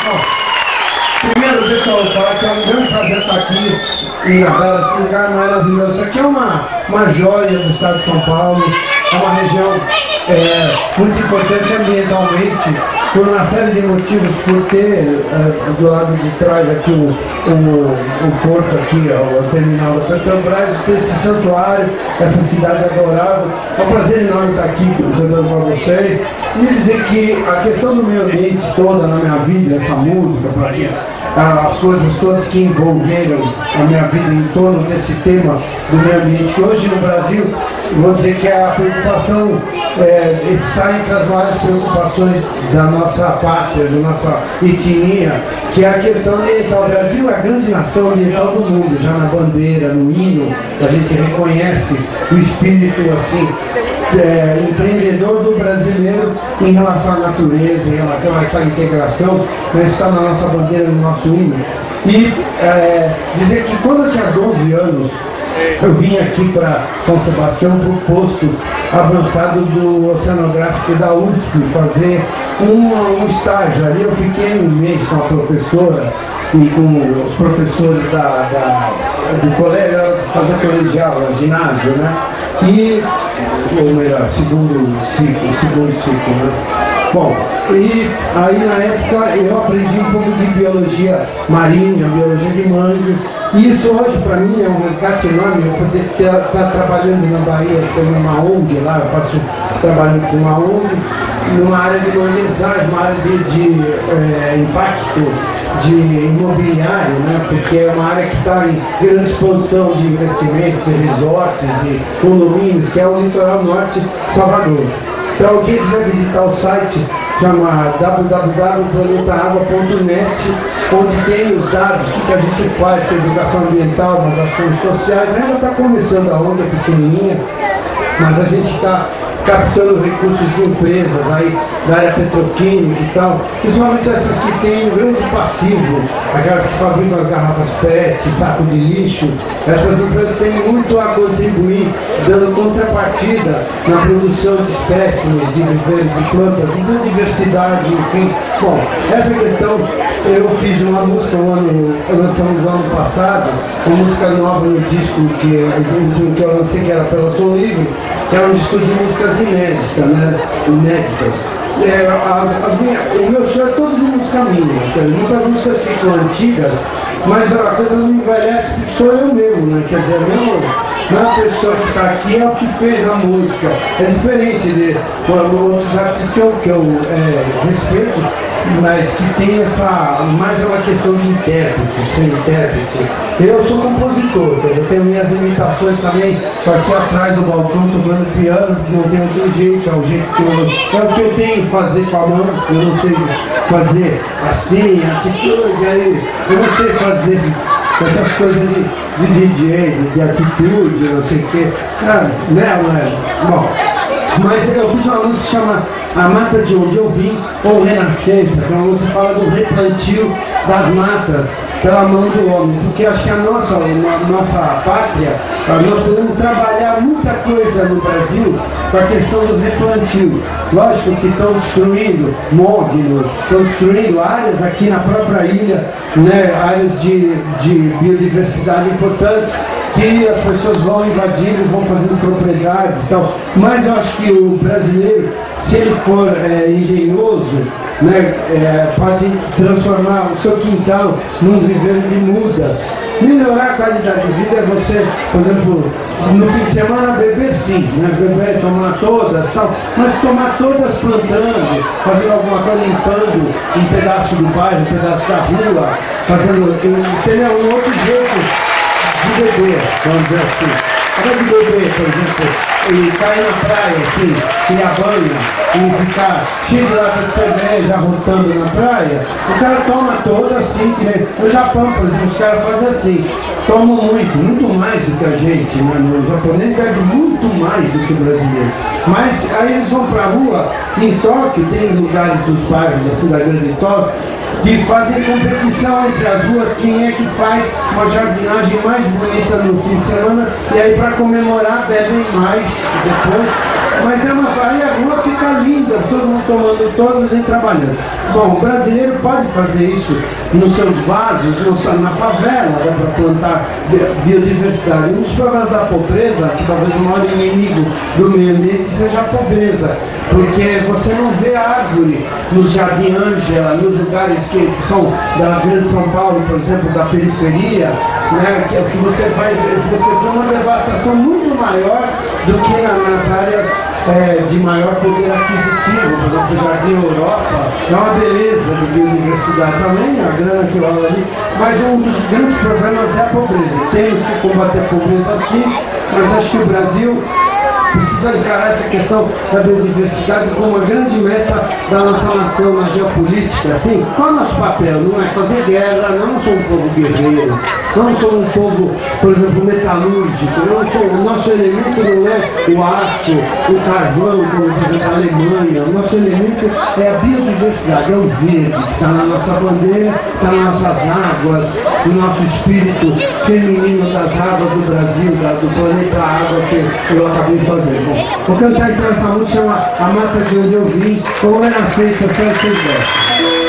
Primeiro, deixa eu falar que é um grande prazer estar aqui em Ilhabela, esse lugar maravilhoso. Isso aqui é uma joia do estado de São Paulo, é uma região muito importante ambientalmente, por uma série de motivos, por ter do lado de trás aqui o porto aqui, o terminal da Petrobras, ter esse santuário, essa cidade adorável. É um prazer enorme estar aqui cantando com vocês e dizer que a questão do meio ambiente toda na minha vida, essa música, as coisas todas que envolveram a minha vida em torno desse tema do meio ambiente, que hoje no Brasil, vou dizer que a preocupação está entre as maiores preocupações da nossa pátria, da nossa etnia, que é a questão ambiental. O Brasil é a grande nação ambiental do mundo, já na bandeira, no hino, a gente reconhece o espírito assim, empreendedor do brasileiro em relação à natureza, em relação a essa integração, né, está na nossa bandeira, no nosso hino. E dizer que quando eu tinha 12 anos, eu vim aqui para São Sebastião, para o posto avançado do oceanográfico da USP, fazer um estágio. Ali eu fiquei um mês com a professora e com os professores do colégio, fazer colegial, ginásio, né? Ou melhor, segundo ciclo, né? Bom, e aí na época eu aprendi um pouco de biologia marinha, biologia de mangue, e isso hoje para mim é um resgate enorme, eu poder estar trabalhando na Bahia, tem uma ONG lá, eu faço trabalho com uma ONG, numa área de manguezagem, uma área de impacto de imobiliário, né? Porque é uma área que está em grande expansão de investimentos, de resorts e condomínios, que é o litoral norte de Salvador. Então, quem quiser visitar o site, chama www.planetaagua.net, onde tem os dados, o que a gente faz, que é educação ambiental, nas ações sociais. Ainda está começando a onda pequenininha, mas a gente está captando recursos de empresas aí da área petroquímica e tal, principalmente essas que têm um grande passivo, aquelas que fabricam as garrafas PET, saco de lixo. Essas empresas têm muito a contribuir, dando contrapartida na produção de espécimes, de viveiros, de plantas, de biodiversidade, enfim. Bom, essa questão eu fiz uma música, lançamos no ano passado, uma música nova no disco que eu lancei, que era pela Som Livre, que é um disco de músicas inéditas, né? Inéditas. O meu show é todo de música minha, então, muitas músicas ficam antigas, mas a coisa não envelhece porque sou eu mesmo, né? Quer dizer, não é a pessoa que está aqui, é o que fez a música. É diferente de outros artistas que eu respeito, mas que tem mais é uma questão de intérprete, ser intérprete. Eu sou compositor, eu tenho minhas limitações também, estou aqui atrás do balcão tocando piano, porque não tem outro jeito, é o jeito que eu tenho que fazer com a mão, eu não sei fazer assim, atitude, aí, eu não sei fazer essas coisas de DJ, de atitude, não sei o quê. Bom, mas eu fiz uma música que chama A Mata de Onde Eu Vim, ou Renascença, que é uma música que fala do replantio das matas pela mão do homem, porque acho que a nossa pátria, nós podemos trabalhar muita coisa no Brasil com a questão do replantio. Lógico que estão destruindo mogno, estão destruindo áreas aqui na própria ilha, né, áreas de biodiversidade importantes, que as pessoas vão invadindo, vão fazendo propriedades e tal. Mas eu acho que o brasileiro, se ele for engenhoso, né, pode transformar o seu quintal num viveiro de mudas. Melhorar a qualidade de vida é você, por exemplo, no fim de semana beber sim, né? Beber, tomar todas e tal, mas tomar todas plantando, fazendo alguma coisa, limpando um pedaço do bairro, um pedaço da rua, fazendo, entendeu? Um outro jeito de beber, vamos dizer assim. Ao invés de beber, por exemplo, e cair na praia, assim, criar banho e ficar cheio de lata de cerveja rotando na praia, o cara toma toda assim, que nem no Japão, por exemplo, os caras fazem assim, tomam muito mais do que a gente, né? Os japoneses bebem muito mais do que o brasileiro. Mas aí eles vão pra rua, em Tóquio, tem lugares dos bairros da cidade grande de Tóquio, que fazem competição entre as ruas, quem é que faz uma jardinagem mais bonita no fim de semana, e aí para comemorar bebem mais depois, Mas é uma aí a rua fica linda, todo mundo tomando todas e trabalhando. Bom, o brasileiro pode fazer isso nos seus vasos, na favela, dá para plantar biodiversidade. Um dos problemas da pobreza, que talvez o maior inimigo do meio ambiente seja a pobreza, porque você não vê árvore no Jardim Ângela, nos lugares que são da Grande São Paulo, por exemplo, da periferia, né, que você vê uma devastação muito maior do que nas áreas de maior poder aquisitivo. Por exemplo, o Jardim Europa é uma beleza de biodiversidade também, a grana que rola ali, mas um dos grandes problemas é a pobreza. Temos que combater a pobreza sim, mas acho que o Brasil precisa encarar essa questão da biodiversidade como uma grande meta da nossa nação na geopolítica. Assim, qual é o nosso papel? Não é fazer guerra, não somos um povo guerreiro, não somos um povo, por exemplo, metalúrgico, o nosso elemento não é o aço, o carvão, como por exemplo a Alemanha. O nosso elemento é a biodiversidade, é o verde, que está na nossa bandeira, está nas nossas águas, no nosso espírito feminino das águas do Brasil, do planeta Água que eu acabei de fazer. Bom, vou cantar então essa música, chama A Mata de Onde Eu Vim, como era feita, espero que vocês gostem.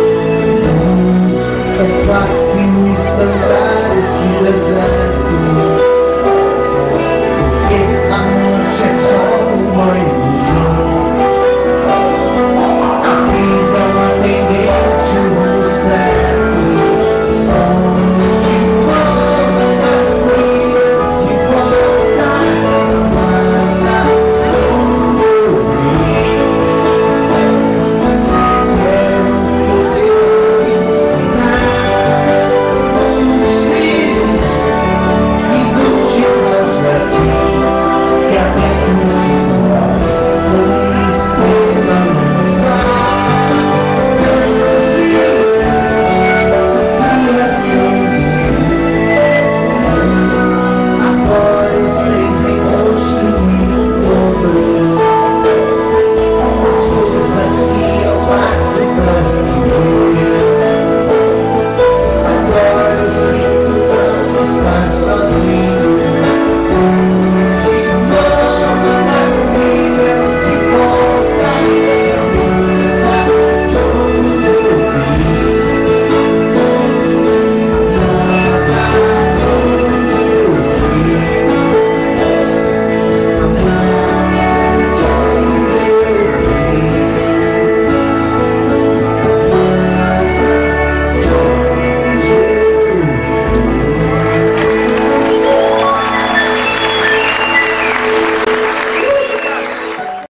Fácil estancar esse deserto.